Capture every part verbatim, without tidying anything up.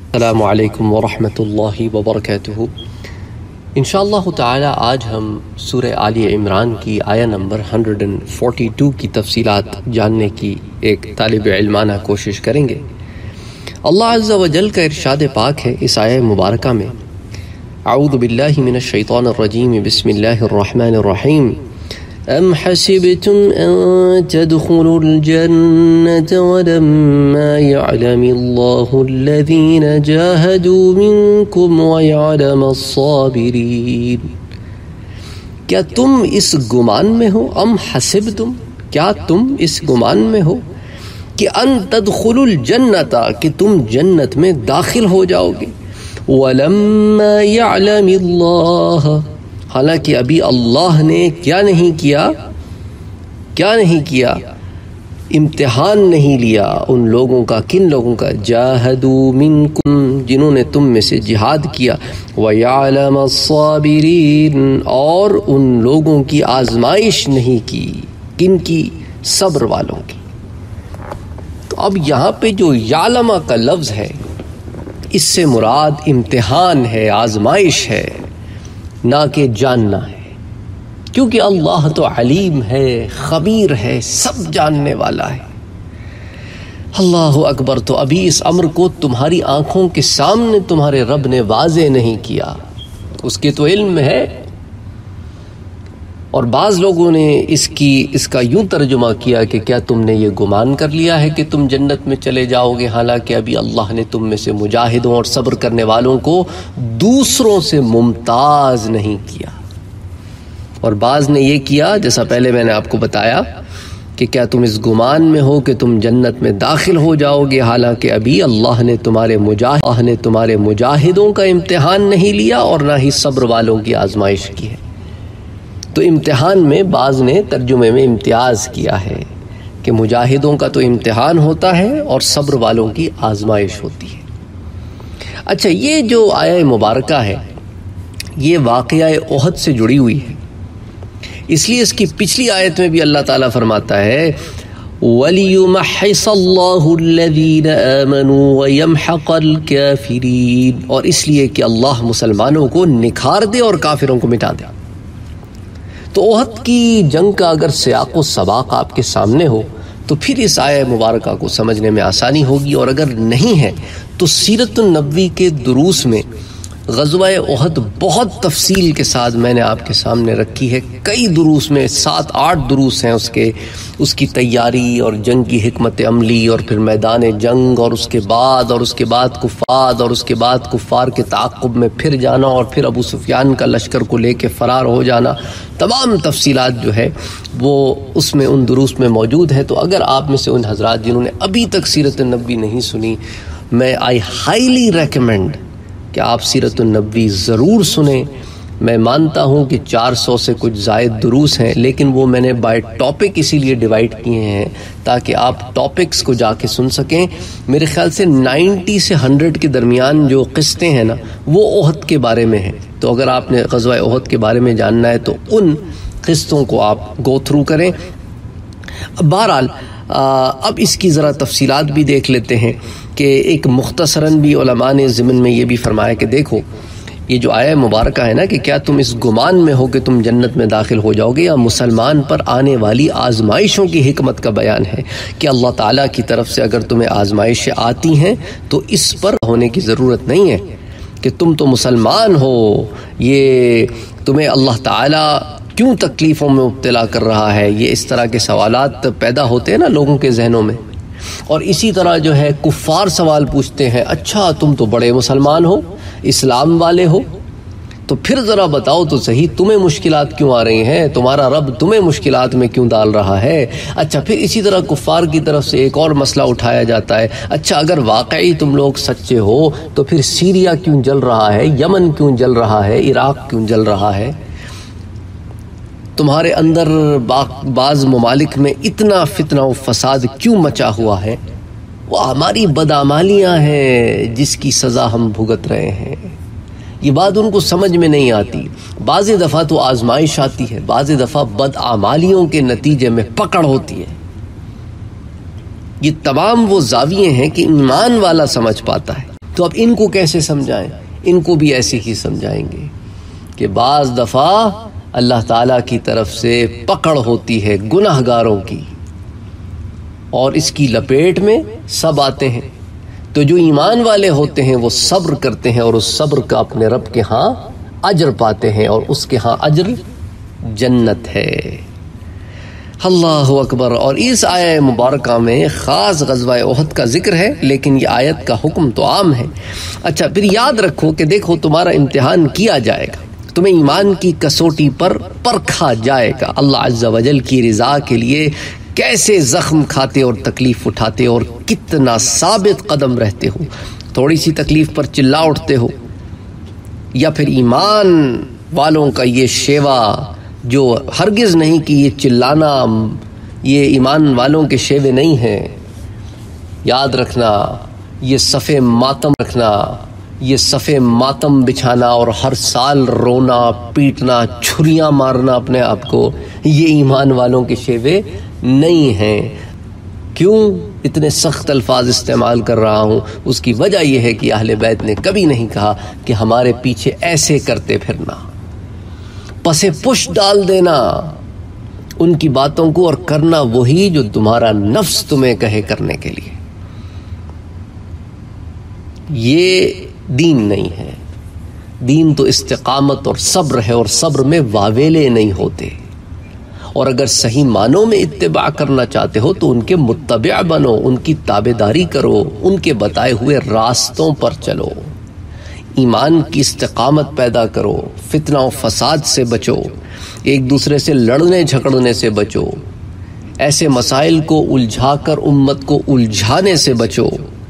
अस्सलामु अलैकुम वरहमतुल्लाहि वबरकातुहू। इंशाअल्लाह ताला आज हम सूरह आली इमरान की आया नंबर एक सौ बयालीस की तफसीलात जानने की एक तालिब इल्माना कोशिश करेंगे। अल्लाह अज़्ज़ा व जल का इरशाद पाक है इस आया मुबारका में, अऊज़ु बिल्लाहि मिनश शैतानिर रजीम, बिस्मिल्लाहिर रहमानिर रहीम। अम हसिबतुम अन तदखुलुल जन्नत वलम्मा यअलमिल्लाहु अल्लज़ीना जाहदू मिनकुम व यअलमस साबिरीन। क्या तुम इस गुमान में हो, अम हसिबतुम, क्या तुम इस गुमान में हो कि अन तदखुलुल जन्नता, कि तुम जन्नत में दाखिल हो जाओगे, वलम्मा यअलमिल्लाह, हालांकि अभी अल्लाह ने क्या नहीं किया, क्या नहीं किया, इम्तिहान नहीं लिया उन लोगों का। किन लोगों का? जाहदू मिनकुम, जिन्होंने तुम में से जिहाद किया, व यअलमस साबिरीन, और उन लोगों की आजमाइश नहीं की। किन की? सब्र वालों की। तो अब यहाँ पे जो यालमा का लफ्ज़ है, इससे मुराद इम्तिहान है, आजमाइश है, ना कि जानना है। क्योंकि अल्लाह तो अलीम है, खबीर है, सब जानने वाला है। अल्लाहु अकबर। तो अभी इस अम्र को तुम्हारी आंखों के सामने तुम्हारे रब ने वाज़े नहीं किया, उसके तो इल्म है। और बाज़ लोगों ने इसकी इसका यूं तर्जुमा किया कि क्या तुमने ये गुमान कर लिया है कि तुम जन्नत में चले जाओगे, हालांकि अभी अल्लाह ने तुम में से मुजाहिदों और सब्र करने वालों को दूसरों से मुमताज नहीं किया। और बाज़ ने ये किया, जैसा पहले मैंने आपको बताया, कि क्या तुम इस गुमान में हो कि तुम जन्नत में दाखिल हो जाओगे, हालांकि अभी अल्लाह ने तुम्हारे मुजाहिद अल्लाह ने तुम्हारे मुजाहिदों का इम्तिहान नहीं लिया और ना ही सब्र वालों की आजमाइश की है। तो इम्तिहान में बाज़ ने तर्जुमे में इम्तियाज़ किया है कि मुजाहिदों का तो इम्तिहान होता है और सब्र वालों की आजमाइश होती है। अच्छा, ये जो आया मुबारका है ये वाक़या ओहद से जुड़ी हुई है, इसलिए इसकी पिछली आयत में भी अल्लाह ताला फरमाता है, वलियुमहिसल्लाहु अल्लज़ीना आमनू व यमहक़ल काफ़िरीन, और इसलिए कि अल्लाह मुसलमानों को निखार दे और काफिरों को मिटा दे। तो ओहद की जंग का अगर सियाक़ व सबाक़ आपके सामने हो तो फिर इस आया मुबारका को समझने में आसानी होगी, और अगर नहीं है तो सीरतुन नबवी के दुरूस में ग़ज़वा ओहद बहुत तफसील के साथ मैंने आपके सामने रखी है। कई दुरूस में, सात आठ दुरूस हैं उसके, उसकी तैयारी और जंग की हिकमत अमली, और फिर मैदान जंग, और उसके बाद और उसके बाद कुफ़ार, और उसके बाद कुफ़ार के ताक़ुब में फिर जाना, और फिर अबू सुफ़ियान का लश्कर को लेके फ़रार हो जाना। तमाम तफसीलात जो है वो उसमें उन दुरूस में मौजूद है। तो अगर आप में से उन हज़रात जिन्होंने अभी तक सीरत नबवी नहीं सुनी, मैं आई हाईली रेकमेंड कि आप सीरत नबवी ज़रूर सुने। मैं मानता हूँ कि चार सौ से कुछ ज़ायद दुरूस हैं, लेकिन वो मैंने बाय टॉपिक इसीलिए डिवाइड किए हैं ताकि आप टॉपिक्स को जाके सुन सकें। मेरे ख्याल से नब्बे से सौ के दरमियान जो क़िस्तें हैं ना, वो ओहद के बारे में हैं। तो अगर आपने ग़ज़वा ओहद के बारे में जानना है तो उन क़िस्तों को आप गो थ्रू करें। बहरहाल अब इसकी ज़रा तफसीलात भी देख लेते हैं कि एक मुख्तसरन भी उलमा ने ज़िमन में ये भी फरमाया कि देखो, ये जो आया मुबारका है ना कि क्या तुम इस गुमान में हो कि तुम जन्नत में दाखिल हो जाओगे, या मुसलमान पर आने वाली आजमाइशों की हिकमत का बयान है कि अल्लाह ताला की तरफ से अगर तुम्हें आजमाइशें आती हैं तो इस पर होने की ज़रूरत नहीं है कि तुम तो मुसलमान हो, ये तुम्हें अल्लाह ताला क्यों तकलीफ़ों में मुब्तला कर रहा है। ये इस तरह के सवालात पैदा होते हैं ना लोगों के जहनों में। और इसी तरह जो है कुफ़ार सवाल पूछते हैं, अच्छा तुम तो बड़े मुसलमान हो, इस्लाम वाले हो, तो फिर ज़रा बताओ तो सही तुम्हें मुश्किलात क्यों आ रही हैं, तुम्हारा रब तुम्हें मुश्किलात में क्यों डाल रहा है। अच्छा, फिर इसी तरह कुफ़ार की तरफ से एक और मसला उठाया जाता है, अच्छा अगर वाकई तुम लोग सच्चे हो तो फिर सीरिया क्यों जल रहा है, यमन क्यों जल रहा है, इराक़ क्यों जल रहा है, तुम्हारे अंदर बा, बाज़ ममालिक में इतना फितना व फसाद क्यों मचा हुआ है। वो हमारी बदआमालियाँ हैं जिसकी सज़ा हम भुगत रहे हैं। ये बात उनको समझ में नहीं आती। बाज़ दफ़ा तो आजमाइश आती है, बाज़ दफ़ा बदआमालियों के नतीजे में पकड़ होती है। ये तमाम वो ज़ाविये हैं कि ईमान वाला समझ पाता है। तो अब इनको कैसे समझाएं? इनको भी ऐसे ही समझाएंगे कि बाज़ दफ़ा अल्लाह ताला की तरफ से पकड़ होती है गुनाहगारों की, और इसकी लपेट में सब आते हैं। तो जो ईमान वाले होते हैं वो सब्र करते हैं और उस सब्र का अपने रब के हाँ अजर पाते हैं, और उसके हाँ अजर जन्नत है। अल्लाहु अकबर। और इस आयत मुबारका में ख़ास ग़ज़वा उहद का जिक्र है, लेकिन ये आयत का हुक्म तो आम है। अच्छा, फिर याद रखो कि देखो तुम्हारा इम्तिहान किया जाएगा, तुम्हें ईमान की कसौटी पर परखा जाएगा। अल्लाह अज़्ज़ा वजल की रिज़ा के लिए कैसे ज़ख्म खाते और तकलीफ़ उठाते और कितना साबित कदम रहते हो। थोड़ी सी तकलीफ़ पर चिल्ला उठते हो, या फिर ईमान वालों का ये शेवा जो हरगिज़ नहीं कि ये चिल्लाना ये ईमान वालों के शेवे नहीं हैं। याद रखना, ये सफ़े मातम रखना, ये सफ़े मातम बिछाना और हर साल रोना पीटना छुरियाँ मारना अपने आप को, ये ईमान वालों के शेवे नहीं हैं। क्यों इतने सख्त अल्फाज इस्तेमाल कर रहा हूँ? उसकी वजह यह है कि अहले बैत ने कभी नहीं कहा कि हमारे पीछे ऐसे करते फिरना, पसे पुश डाल देना उनकी बातों को और करना वही जो तुम्हारा नफ्स तुम्हें कहे करने के लिए। ये दीन नहीं है। दीन तो इस्तिकामत और सब्र है, और सब्र में वावेले नहीं होते। और अगर सही मानों में इत्तिबा करना चाहते हो तो उनके मुत्तबिअ बनो, उनकी ताबेदारी करो, उनके बताए हुए रास्तों पर चलो, ईमान की इस्तिकामत पैदा करो, फितना और फसाद से बचो, एक दूसरे से लड़ने झगड़ने से बचो, ऐसे मसाइल को उलझाकर उम्मत को उलझाने से बचो।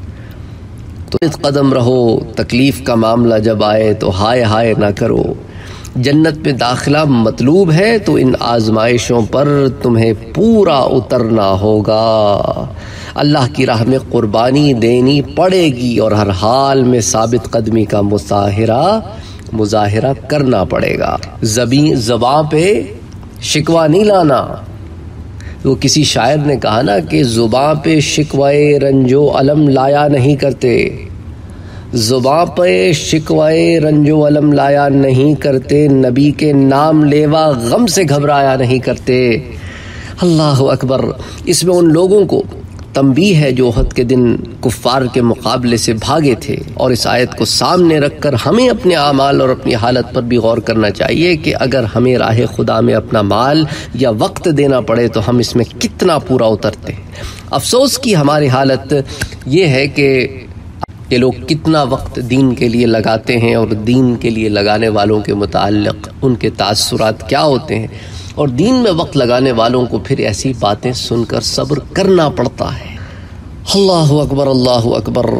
तो इस कदम रहो, तकलीफ़ का मामला जब आए तो हाय हाय ना करो। जन्नत में दाखिला मतलूब है तो इन आजमाइशों पर तुम्हें पूरा उतरना होगा। अल्लाह की राह में कुर्बानी देनी पड़ेगी और हर हाल में साबित कदमी का मुजाहिरा मुजाहिरा करना पड़ेगा। जबी ज़बां पे शिकवा नहीं लाना। वो किसी शायर ने कहा ना कि ज़ुबां पे शिकवाए रंजो अलम लाया नहीं करते, ज़ुबां पे शिकवाए रंजो अलम लाया नहीं करते, नबी के नाम लेवा गम से घबराया नहीं करते। अल्लाह अकबर। इसमें उन लोगों को तंबीह है जो उहद के दिन कुफ्फार के मुकाबले से भागे थे, और इस आयत को सामने रखकर हमें अपने आमाल और अपनी हालत पर भी गौर करना चाहिए कि अगर हमें राह खुदा में अपना माल या वक्त देना पड़े तो हम इसमें कितना पूरा उतरते हैं। अफसोस की हमारी हालत ये है कि ये लोग कितना वक्त दीन के लिए लगाते हैं और दीन के लिए लगाने वालों के मुताल्लिक़ उनके तासुरात क्या होते हैं, और दीन में वक्त लगाने वालों को फिर ऐसी बातें सुनकर सब्र करना पड़ता है। अल्लाहु अकबर, अल्लाहु अकबर।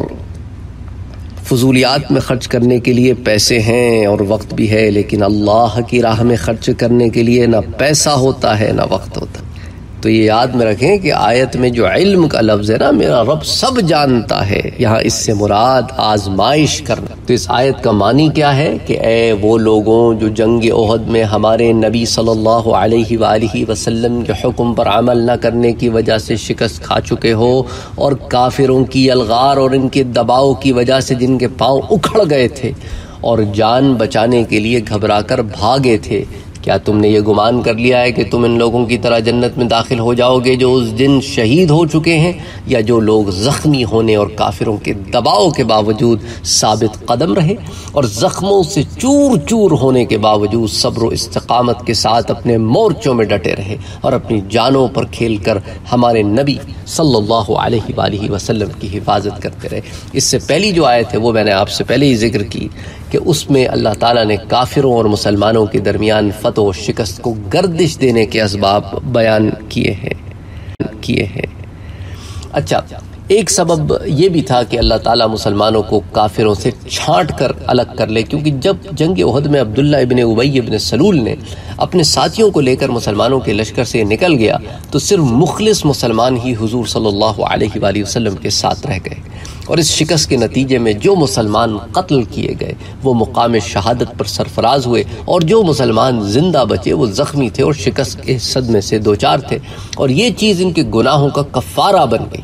फजूलियात में खर्च करने के लिए पैसे हैं और वक्त भी है, लेकिन अल्लाह की राह में खर्च करने के लिए ना पैसा होता है ना वक्त होता। तो ये याद में रखें कि आयत में जो इल्म का लफ्ज़ है ना, मेरा रब सब जानता है, यहाँ इससे मुराद आजमाइश करना। तो इस आयत का मानी क्या है कि ए वो लोगों जो जंग ओहद में हमारे नबी सल्लल्लाहु अलैहि वालिहि वसल्लम के हुक्म पर अमल न करने की वजह से शिकस्त खा चुके हो, और काफिरों की अलगार और इनके दबाव की वजह से जिनके पाँव उखड़ गए थे और जान बचाने के लिए घबरा कर भागे थे, क्या तुमने ये गुमान कर लिया है कि तुम इन लोगों की तरह जन्नत में दाखिल हो जाओगे जो उस दिन शहीद हो चुके हैं, या जो लोग ज़ख्मी होने और काफिरों के दबाव के बावजूद साबित कदम रहे और ज़ख्मों से चूर चूर होने के बावजूद सब्र व इस्तिकामत के साथ अपने मोर्चों में डटे रहे और अपनी जानों पर खेलकर हमारे नबी सल्लल्लाहु अलैहि वालिहि वसल्लम की हिफाजत करते रहे। इससे पहली जो आयत है वो मैंने आपसे पहले ही जिक्र की कि उसमें अल्लाह ताला ने काफिरों और मुसलमानों के दरमियान फतह और शिकस्त को गर्दिश देने के असबाब बयान किए हैं किए हैं अच्छा, एक सबब ये भी था कि अल्लाह ताला मुसलमानों को काफिरों से छांट कर अलग कर ले, क्योंकि जब जंग उहद में अब्दुल्ला इब्ने उबई इब्ने सलूल ने अपने साथियों को लेकर मुसलमानों के लश्कर से निकल गया तो सिर्फ मुखलिस मुसलमान ही हुजूर सल्लल्लाहु अलैहि वसल्लम के साथ रह गए, और इस शिकस्त के नतीजे में जो मुसलमान कत्ल किए गए वो मुकाम शहादत पर सरफराज हुए, और जो मुसलमान जिंदा बचे वो ज़ख्मी थे और शिकस्त के सदमे से दो चार थे, और ये चीज़ इनके गुनाहों का कफ़ारा बन गई।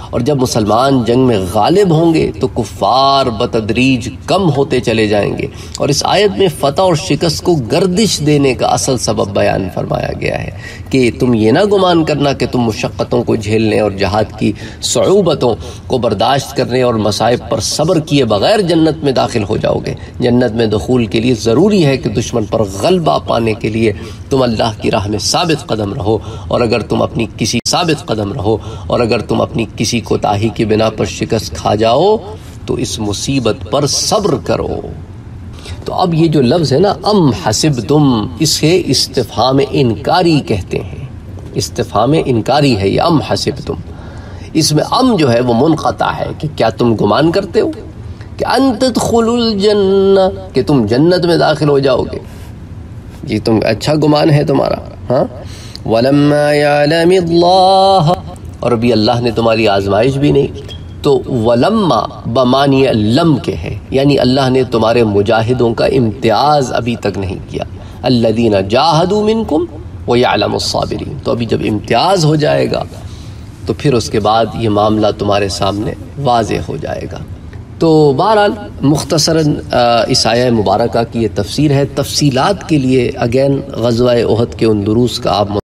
और जब मुसलमान जंग में गालिब होंगे तो कुफ्फार बतदरीज कम होते चले जाएंगे। और इस आयत में फ़तह और शिकस्त को गर्दिश देने का असल सबब बयान फरमाया गया है कि तुम ये ना गुमान करना कि तुम मुशक्क़तों को झेलने और जहाद की सऊबतों को बर्दाश्त करने और मसाइब पर सब्र किए बगैर जन्नत में दाखिल हो जाओगे। जन्नत में दुखूल के लिए ज़रूरी है कि दुश्मन पर गलबा पाने के लिए तुम अल्लाह की राह में साबित कदम रहो, और अगर तुम अपनी किसी साबित कदम रहो और अगर तुम अपनी किसी कोताही की बिना पर शिकस्त खा जाओ तो इस मुसीबत पर सब्र करो। तो अब ये जो लफ्ज़ है ना, अम हसिब तुम, इसे इस्तिफ़हाम इनकारी कहते हैं। इस्तिफ़हाम इनकारी है ये अम हसिब तुम। इसमें अम जो है वो मुनक़ता है कि क्या तुम गुमान करते हो कि अन तदखुलुल जन्नह, कि तुम जन्नत में दाखिल हो जाओगे। ये तुम अच्छा गुमान है तुम्हारा। हाँ, वलम्मा यअलमिल्लाह, और अभी अल्लाह ने तुम्हारी आजमाइश भी नहीं। तो वलम्मा बमानी लम के है, यानी अल्लाह ने तुम्हारे मुजाहिदों का इम्तियाज़ अभी तक नहीं किया। अल्लज़ीना जाहदू मिनकुम व यअलमुस साबिरीन। तो अभी जब इम्तियाज़ हो जाएगा तो फिर उसके बाद ये मामला तुम्हारे सामने वाज़ेह हो जाएगा। तो बहरहाल मुख्तसरन इस आया मुबारका की ये तफसीर है। तफसीलात के लिए अगेन ग़ज़वा उहद के उन दुरूस का आप